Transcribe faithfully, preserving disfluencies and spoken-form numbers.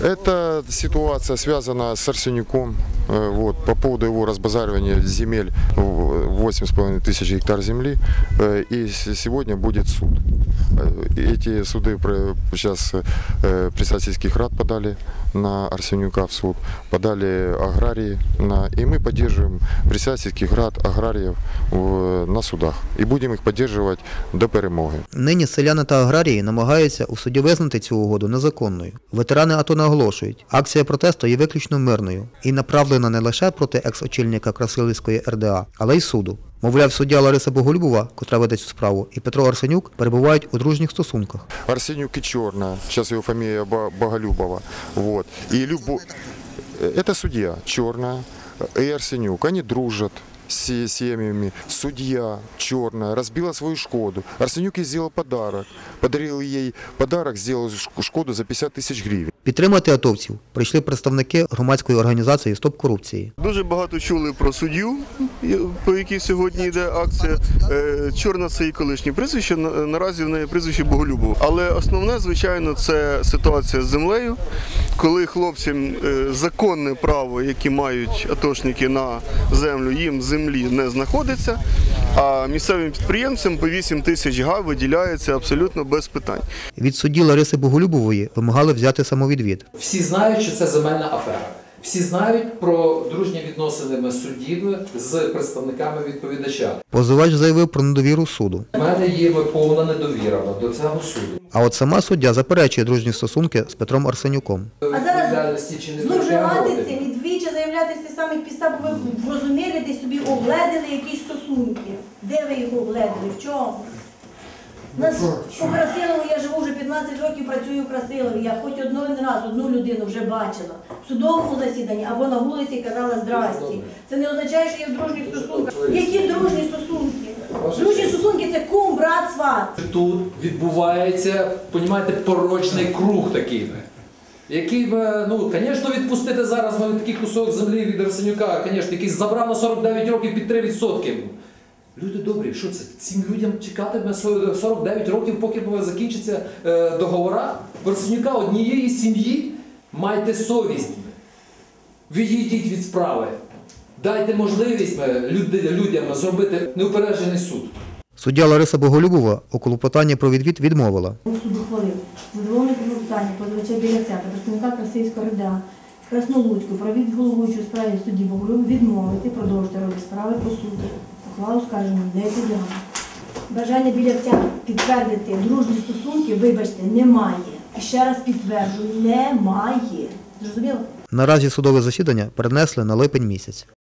Эта ситуация связана с Арсенюком. Вот, по поводу его разбазаривания земель, восемь с половиной тысяч гектар земли. И сегодня будет суд. Эти суды сейчас председательских рад подали на Арсенюка в суд, подали аграрии, на, и мы поддерживаем председательских рад аграриев в, на судах. І будемо їх підтримувати до перемоги. Нині селяни та аграрії намагаються у суді визнати цю угоду незаконною. Ветерани АТО наголошують, акція протесту є виключно мирною і направлена не лише проти екс-очільника Красилівської ер де а, але й суду. Мовляв, суддя Лариса Боголюбова, котра веде цю справу, і Петро Арсенюк перебувають у дружніх стосунках. Арсенюк і Чорна, зараз його фамілія Боголюбова. Вот. І Любов... Це суддя Чорна і Арсенюк, вони дружать с семьями. Судья Черная разбила свою Шкоду. Арсенюк ей сделал подарок. Подарил ей подарок, сделал Шкоду за п'ятдесят тисяч гривень. Підтримати атовців прийшли представники громадської організації «Стоп корупції». Дуже багато чули про суддю, по якій сьогодні йде акція. Чорна – це її колишнє прізвище, наразі в неї прізвище Боголюбова. Але основне, звичайно, це ситуація з землею, коли хлопцям законне право, яке мають атошники на землю, їм землі не знаходиться, а місцевим підприємцям по вісім тисяч га виділяється абсолютно без питань. Від судді Лариси Боголюбової вимагали взяти самовідвід. Всі знають, що це земельна афера. Всі знають про дружні відносини суддів з представниками відповідача. Позивач заявив про недовіру суду. У мене є повна недовіра до цього суду. А от сама суддя заперечує дружні стосунки з Петром Арсенюком. А зараз зловживати цим і двічі заявляти з тих самих підстав, бо ви розуміли, десь собі огледили якісь стосунки. Де ви їх огледили? В чому? Нас у Красилову, я живу вже п'ятнадцять років, працюю в Красилові. Я хоч один раз одну людину вже бачила в судовому засіданні або на вулиці казала «здрасті». Це не означає, що я в дружніх стосунках. Які дружні стосунки? Дружні стосунки – це кум, брат, сват. Тут відбувається, розумієте, порочний круг такий. Який, ну, звісно, відпустити зараз на такий кусок землі від Арсенюка, звісно, який забрав на сорок дев'ять років під три відсотки. Люди добрі, що це? Цим людям чекатиме сорок дев'ять років, поки закінчаться договори? В Арсенюка однієї сім'ї майте совість. Відійдіть від справи. Дайте можливість людям зробити неупереджений суд. Суддя Лариса Боголюбова у клопотанні про відвід відмовила. Суд ухвалив задоволене клопотання позивача Біляця, представника Красилівської ер де а, Краснолуцьку, про відвід головуючого справі судді Боголюбової відмовити, продовжити розгляд справи по суду. Ухвалу скажемо не підлягає. Бажання Біляця підтвердити дружні стосунки, вибачте, немає. І ще раз підтверджую, немає. Зрозуміло? Наразі судове засідання перенесли на липень місяць.